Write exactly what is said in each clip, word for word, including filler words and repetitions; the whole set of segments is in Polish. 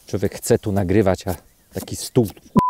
Człowiek chce tu nagrywać, a taki stół.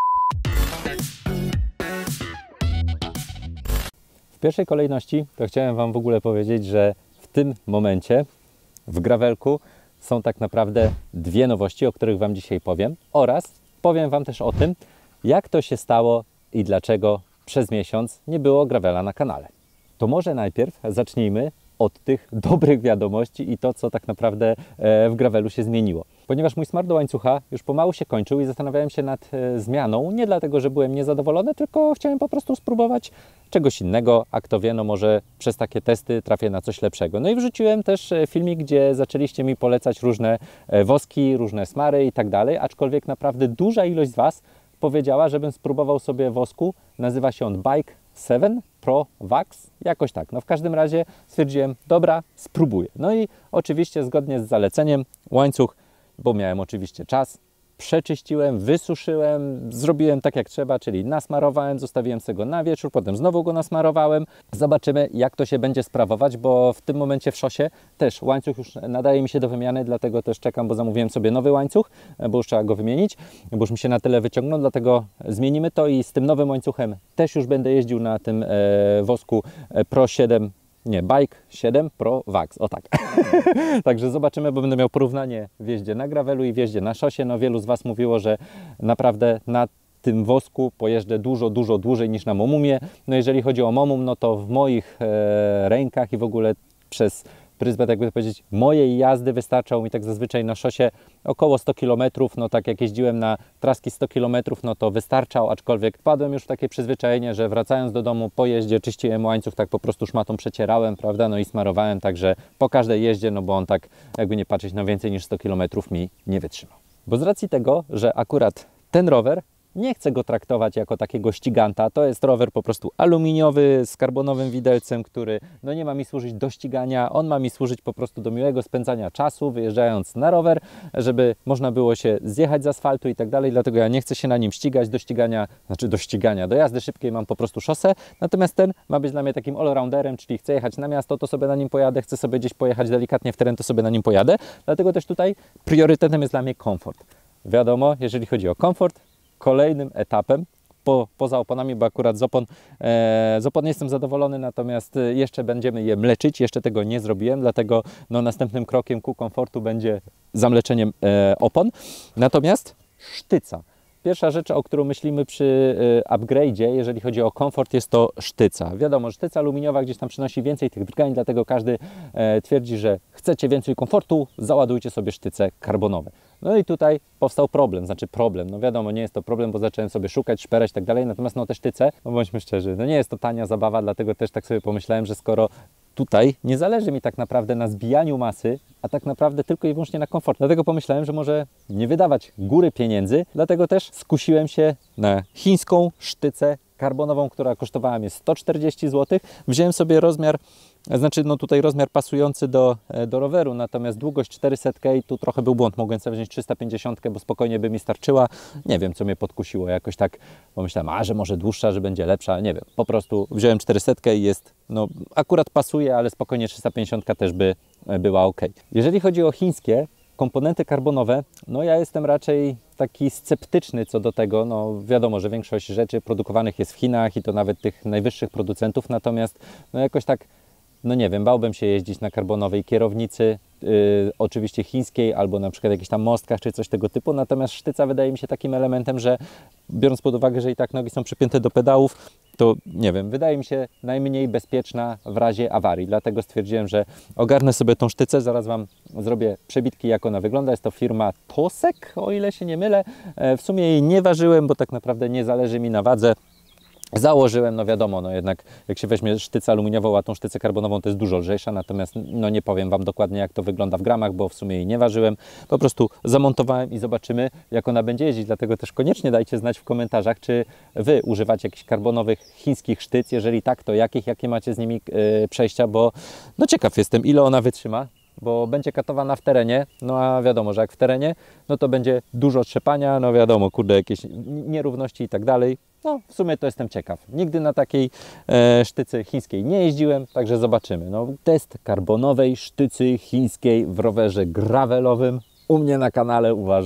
W pierwszej kolejności to chciałem Wam w ogóle powiedzieć, że w tym momencie w gravelku są tak naprawdę dwie nowości, o których Wam dzisiaj powiem, oraz powiem Wam też o tym, jak to się stało i dlaczego przez miesiąc nie było gravela na kanale. To może najpierw zacznijmy od tych dobrych wiadomości i to, co tak naprawdę w gravelu się zmieniło. Ponieważ mój smart do łańcucha już pomału się kończył i zastanawiałem się nad zmianą, nie dlatego, że byłem niezadowolony, tylko chciałem po prostu spróbować czegoś innego, a kto wie, no może przez takie testy trafię na coś lepszego. No i wrzuciłem też filmik, gdzie zaczęliście mi polecać różne woski, różne smary i tak dalej, aczkolwiek naprawdę duża ilość z Was powiedziała, żebym spróbował sobie wosku, nazywa się on Bike siedem Pro Wax, jakoś tak. No w każdym razie stwierdziłem, dobra, spróbuję. No i oczywiście zgodnie z zaleceniem łańcuch, bo miałem oczywiście czas, przeczyściłem, wysuszyłem, zrobiłem tak jak trzeba, czyli nasmarowałem, zostawiłem sobie go na wieczór, potem znowu go nasmarowałem. Zobaczymy, jak to się będzie sprawować, bo w tym momencie w szosie też łańcuch już nadaje mi się do wymiany, dlatego też czekam, bo zamówiłem sobie nowy łańcuch, bo już trzeba go wymienić, bo już mi się na tyle wyciągnął, dlatego zmienimy to i z tym nowym łańcuchem też już będę jeździł na tym e, wosku Pro siedem. Nie, Bike siedem Pro Wax, o tak. Także zobaczymy, bo będę miał porównanie w jeździe na gravelu i w jeździe na szosie. No wielu z Was mówiło, że naprawdę na tym wosku pojeżdżę dużo, dużo dłużej niż na Momumie. No jeżeli chodzi o Momum, no to w moich e, rękach i w ogóle przez pryzmę, jakby to powiedzieć, mojej jazdy wystarczał mi tak zazwyczaj na szosie około sto kilometrów, no tak jak jeździłem na traski sto kilometrów, no to wystarczał, aczkolwiek wpadłem już w takie przyzwyczajenie, że wracając do domu po jeździe czyściłem łańcuch, tak po prostu szmatą przecierałem, prawda, no i smarowałem, także po każdej jeździe, no bo on tak, jakby nie patrzeć, no więcej niż sto kilometrów mi nie wytrzymał. Bo z racji tego, że akurat ten rower, nie chcę go traktować jako takiego ściganta. To jest rower po prostu aluminiowy z karbonowym widelcem, który no nie ma mi służyć do ścigania. On ma mi służyć po prostu do miłego spędzania czasu, wyjeżdżając na rower, żeby można było się zjechać z asfaltu i tak dalej. Dlatego ja nie chcę się na nim ścigać. Do ścigania, znaczy do ścigania, do jazdy szybkiej mam po prostu szosę. Natomiast ten ma być dla mnie takim allrounderem, czyli chcę jechać na miasto, to sobie na nim pojadę. Chcę sobie gdzieś pojechać delikatnie w teren, to sobie na nim pojadę. Dlatego też tutaj priorytetem jest dla mnie komfort. Wiadomo, jeżeli chodzi o komfort, kolejnym etapem, po, poza oponami, bo akurat z opon, e, z opon jestem zadowolony, natomiast jeszcze będziemy je mleczyć, jeszcze tego nie zrobiłem, dlatego no, następnym krokiem ku komfortu będzie zamleczeniem e, opon. Natomiast sztyca. Pierwsza rzecz, o którą myślimy przy y, upgrade'zie, jeżeli chodzi o komfort, jest to sztyca. Wiadomo, sztyca aluminiowa gdzieś tam przynosi więcej tych drgań, dlatego każdy e, twierdzi, że chcecie więcej komfortu, załadujcie sobie sztyce karbonowe. No i tutaj powstał problem, znaczy problem, no wiadomo, nie jest to problem, bo zacząłem sobie szukać, szperać i tak dalej, natomiast no te sztyce, no bądźmy szczerzy, no nie jest to tania zabawa, dlatego też tak sobie pomyślałem, że skoro tutaj nie zależy mi tak naprawdę na zbijaniu masy, a tak naprawdę tylko i wyłącznie na komfort. Dlatego pomyślałem, że może nie wydawać góry pieniędzy, dlatego też skusiłem się na chińską sztycę karbonową, która kosztowała mnie sto czterdzieści złotych. Wziąłem sobie rozmiar, znaczy no tutaj rozmiar pasujący do, do roweru, natomiast długość czterysta i tu trochę był błąd, mogłem sobie wziąć trzysta pięćdziesiąt, bo spokojnie by mi starczyła. Nie wiem, co mnie podkusiło, jakoś tak pomyślałem, a że może dłuższa, że będzie lepsza, nie wiem. Po prostu wziąłem czterysta i jest, no akurat pasuje, ale spokojnie trzysta pięćdziesiąt też by była ok. Jeżeli chodzi o chińskie komponenty karbonowe, no ja jestem raczej taki sceptyczny co do tego. No wiadomo, że większość rzeczy produkowanych jest w Chinach i to nawet tych najwyższych producentów, natomiast no jakoś tak, no nie wiem, bałbym się jeździć na karbonowej kierownicy, yy, oczywiście chińskiej, albo na przykład jakichś tam mostkach, czy coś tego typu, natomiast sztyca wydaje mi się takim elementem, że biorąc pod uwagę, że i tak nogi są przypięte do pedałów, to nie wiem, wydaje mi się najmniej bezpieczna w razie awarii, dlatego stwierdziłem, że ogarnę sobie tą sztycę, zaraz Wam zrobię przebitki, jak ona wygląda. Jest to firma Tosek, o ile się nie mylę. W sumie jej nie ważyłem, bo tak naprawdę nie zależy mi na wadze. Założyłem, no wiadomo, no jednak jak się weźmie sztycę aluminiową, a tą sztycę karbonową, to jest dużo lżejsza, natomiast no nie powiem Wam dokładnie, jak to wygląda w gramach, bo w sumie jej nie ważyłem. Po prostu zamontowałem i zobaczymy, jak ona będzie jeździć, dlatego też koniecznie dajcie znać w komentarzach, czy Wy używacie jakichś karbonowych chińskich sztyc, jeżeli tak, to jakich, jakie macie z nimi yy, przejścia, bo no ciekaw jestem, ile ona wytrzyma, bo będzie katowana w terenie, no a wiadomo, że jak w terenie, no to będzie dużo trzepania, no wiadomo, kurde, jakieś nierówności i tak dalej. No, w sumie to jestem ciekaw. Nigdy na takiej e, sztycy chińskiej nie jeździłem, także zobaczymy. No, test karbonowej sztycy chińskiej w rowerze gravelowym u mnie na kanale uważam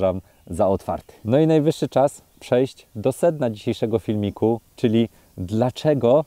za otwarty. No i najwyższy czas przejść do sedna dzisiejszego filmiku, czyli dlaczego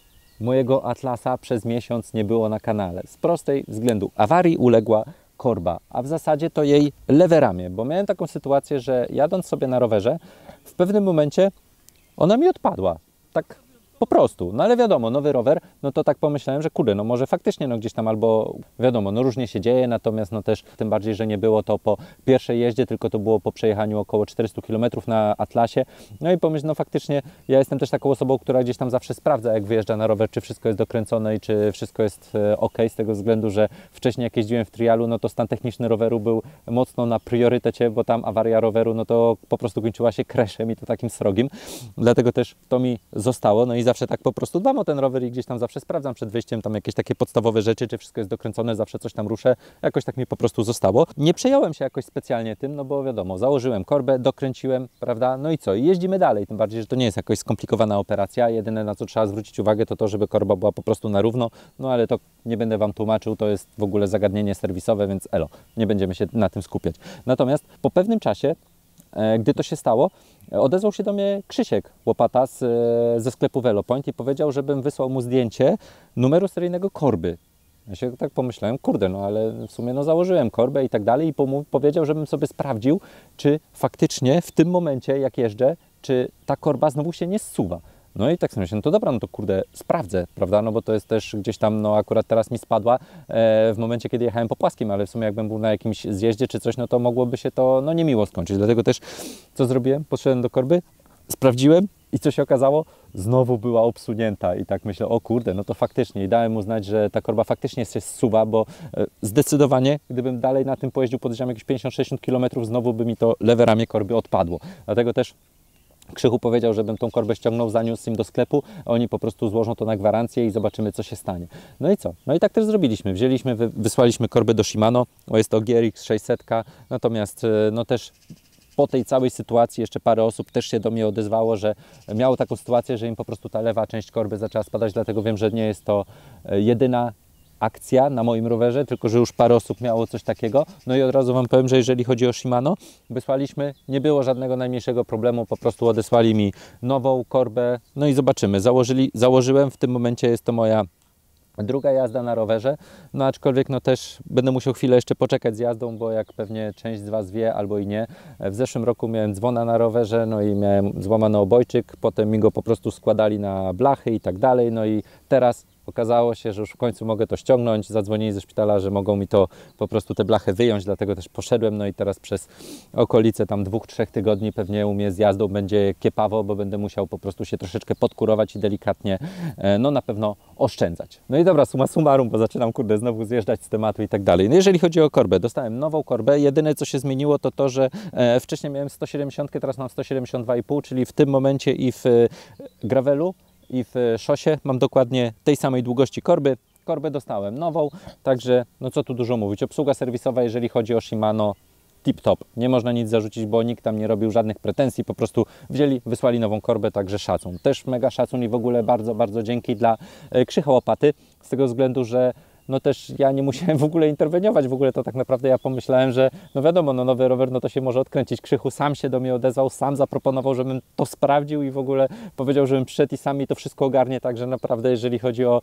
mojego Atlasa przez miesiąc nie było na kanale. Z prostej względu awarii uległa korba, a w zasadzie to jej lewe ramię, bo miałem taką sytuację, że jadąc sobie na rowerze, w pewnym momencie ona mi odpadła. Tak po prostu. No ale wiadomo, nowy rower, no to tak pomyślałem, że kurde, no może faktycznie no gdzieś tam albo wiadomo, no różnie się dzieje, natomiast no też tym bardziej, że nie było to po pierwszej jeździe, tylko to było po przejechaniu około czterystu kilometrów na Atlasie. No i pomyśl, no faktycznie ja jestem też taką osobą, która gdzieś tam zawsze sprawdza, jak wyjeżdża na rower, czy wszystko jest dokręcone i czy wszystko jest ok, z tego względu, że wcześniej jak jeździłem w trialu, no to stan techniczny roweru był mocno na priorytecie, bo tam awaria roweru, no to po prostu kończyła się crashem i to takim srogim. Dlatego też to mi zostało, no i zawsze tak po prostu dbam o ten rower i gdzieś tam zawsze sprawdzam przed wyjściem tam jakieś takie podstawowe rzeczy, czy wszystko jest dokręcone, zawsze coś tam ruszę. Jakoś tak mi po prostu zostało. Nie przejąłem się jakoś specjalnie tym, no bo wiadomo, założyłem korbę, dokręciłem, prawda, no i co? I jeździmy dalej, tym bardziej, że to nie jest jakoś skomplikowana operacja. Jedyne, na co trzeba zwrócić uwagę, to to, żeby korba była po prostu na równo, no ale to nie będę Wam tłumaczył, to jest w ogóle zagadnienie serwisowe, więc elo, nie będziemy się na tym skupiać. Natomiast po pewnym czasie, gdy to się stało, odezwał się do mnie Krzysiek Łopata z, ze sklepu Velopoint i powiedział, żebym wysłał mu zdjęcie numeru seryjnego korby. Ja się tak pomyślałem, kurde, no ale w sumie no założyłem korbę i tak dalej i powiedział, żebym sobie sprawdził, czy faktycznie w tym momencie, jak jeżdżę, czy ta korba znowu się nie zsuwa. No i tak sobie myślę, no to dobra, no to kurde, sprawdzę, prawda, no bo to jest też gdzieś tam, no akurat teraz mi spadła e, w momencie, kiedy jechałem po płaskim, ale w sumie jakbym był na jakimś zjeździe czy coś, no to mogłoby się to, no niemiło skończyć, dlatego też co zrobiłem? Poszedłem do korby, sprawdziłem i co się okazało? Znowu była obsunięta i tak myślę, o kurde, no to faktycznie i dałem mu znać, że ta korba faktycznie się zsuwa, bo e, zdecydowanie, gdybym dalej na tym pojeździł, podejrzewam jakieś pięćdziesiąt sześćdziesiąt kilometrów, znowu by mi to lewe ramię korby odpadło, dlatego też Krzychu powiedział, żebym tą korbę ściągnął, zaniósł im do sklepu, a oni po prostu złożą to na gwarancję i zobaczymy, co się stanie. No i co? No i tak też zrobiliśmy. Wzięliśmy, wysłaliśmy korbę do Shimano, bo jest to G R X sześćset, natomiast no też po tej całej sytuacji jeszcze parę osób też się do mnie odezwało, że miało taką sytuację, że im po prostu ta lewa część korby zaczęła spadać, dlatego wiem, że nie jest to jedyna akcja na moim rowerze, tylko że już parę osób miało coś takiego. No i od razu Wam powiem, że jeżeli chodzi o Shimano, wysłaliśmy, nie było żadnego najmniejszego problemu, po prostu odesłali mi nową korbę, no i zobaczymy. Założyli, założyłem, w tym momencie jest to moja druga jazda na rowerze, no aczkolwiek no też będę musiał chwilę jeszcze poczekać z jazdą, bo jak pewnie część z Was wie albo i nie, w zeszłym roku miałem dzwona na rowerze, no i miałem złamany obojczyk, potem mi go po prostu składali na blachy i tak dalej, no i teraz okazało się, że już w końcu mogę to ściągnąć, zadzwonili ze szpitala, że mogą mi to po prostu te blachy wyjąć, dlatego też poszedłem, no i teraz przez okolice tam dwóch, trzech tygodni pewnie u mnie z jazdą będzie kiepawo, bo będę musiał po prostu się troszeczkę podkurować i delikatnie, no na pewno oszczędzać. No i dobra, summa summarum, bo zaczynam kurde znowu zjeżdżać z tematu i tak dalej. No jeżeli chodzi o korbę, dostałem nową korbę, jedyne co się zmieniło to to, że e, wcześniej miałem sto siedemdziesiąt, teraz mam sto siedemdziesiąt dwa i pół, czyli w tym momencie i w e, gravelu i w szosie mam dokładnie tej samej długości korby. Korbę dostałem nową, także no co tu dużo mówić. Obsługa serwisowa, jeżeli chodzi o Shimano, tip-top. Nie można nic zarzucić, bo nikt tam nie robił żadnych pretensji, po prostu wzięli, wysłali nową korbę, także szacun. Też mega szacun i w ogóle bardzo, bardzo dzięki dla Krzycha Łopaty, z tego względu, że no też ja nie musiałem w ogóle interweniować, w ogóle to tak naprawdę ja pomyślałem, że no wiadomo, no nowy rower, no to się może odkręcić. Krzychu sam się do mnie odezwał, sam zaproponował, żebym to sprawdził i w ogóle powiedział, żebym przyszedł i sam mi to wszystko ogarnie, także naprawdę jeżeli chodzi o,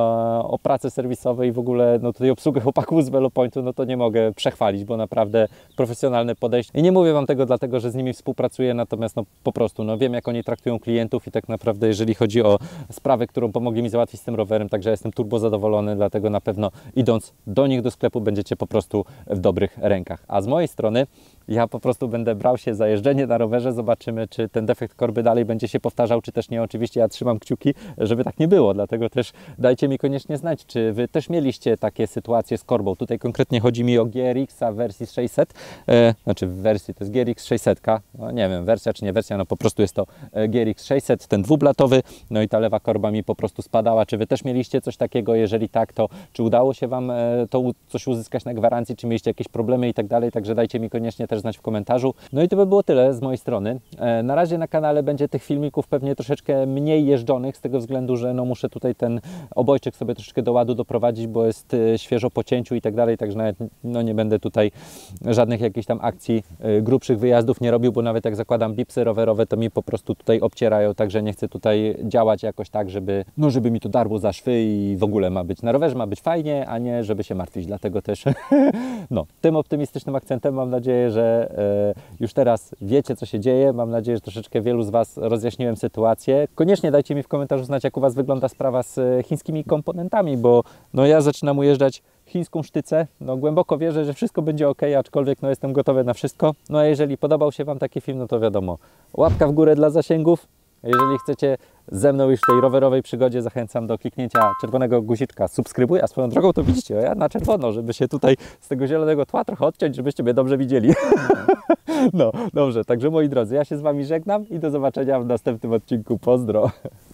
o pracę serwisową i w ogóle no tutaj obsługę chłopaków z Velopointu, no to nie mogę przechwalić, bo naprawdę profesjonalne podejście. I nie mówię Wam tego dlatego, że z nimi współpracuję, natomiast no po prostu no wiem, jak oni traktują klientów i tak naprawdę jeżeli chodzi o sprawę, którą pomogli mi załatwić z tym rowerem, także ja jestem turbo zadowolony, dlatego na pewno idąc do nich do sklepu będziecie po prostu w dobrych rękach. A z mojej strony ja po prostu będę brał się za jeżdżenie na rowerze, zobaczymy, czy ten defekt korby dalej będzie się powtarzał, czy też nie. Oczywiście ja trzymam kciuki, żeby tak nie było, dlatego też dajcie mi koniecznie znać, czy Wy też mieliście takie sytuacje z korbą. Tutaj konkretnie chodzi mi o G R X-a w wersji sześćset, e, znaczy w wersji to jest G R X sześćset, no nie wiem, wersja czy nie wersja, no po prostu jest to G R X sześćset, ten dwublatowy, no i ta lewa korba mi po prostu spadała. Czy Wy też mieliście coś takiego? Jeżeli tak, to czy udało się Wam e, to coś uzyskać na gwarancji, czy mieliście jakieś problemy i tak dalej, także dajcie mi koniecznie też też znać w komentarzu. No i to by było tyle z mojej strony. E, na razie na kanale będzie tych filmików pewnie troszeczkę mniej jeżdżonych, z tego względu, że no muszę tutaj ten obojczyk sobie troszeczkę do ładu doprowadzić, bo jest e, świeżo po cięciu i tak dalej, także nawet no, nie będę tutaj żadnych jakichś tam akcji e, grubszych wyjazdów nie robił, bo nawet jak zakładam bipsy rowerowe, to mi po prostu tutaj obcierają, także nie chcę tutaj działać jakoś tak, żeby, no, żeby mi to darło za szwy i w ogóle ma być na rowerze, ma być fajnie, a nie żeby się martwić, dlatego też no, tym optymistycznym akcentem mam nadzieję, że e, już teraz wiecie, co się dzieje, mam nadzieję, że troszeczkę wielu z Was rozjaśniłem sytuację. Koniecznie dajcie mi w komentarzu znać, jak u Was wygląda sprawa z chińskimi komponentami, bo no, ja zaczynam ujeżdżać chińską sztycę, no głęboko wierzę, że wszystko będzie ok, aczkolwiek no jestem gotowy na wszystko. No a jeżeli podobał się Wam taki film, no to wiadomo, łapka w górę dla zasięgów. Jeżeli chcecie ze mną już w tej rowerowej przygodzie, zachęcam do kliknięcia czerwonego guziczka subskrybuj, a swoją drogą to widzicie, ja na czerwono, żeby się tutaj z tego zielonego tła trochę odciąć, żebyście mnie dobrze widzieli. No, dobrze, także moi drodzy, ja się z Wami żegnam i do zobaczenia w następnym odcinku. Pozdro!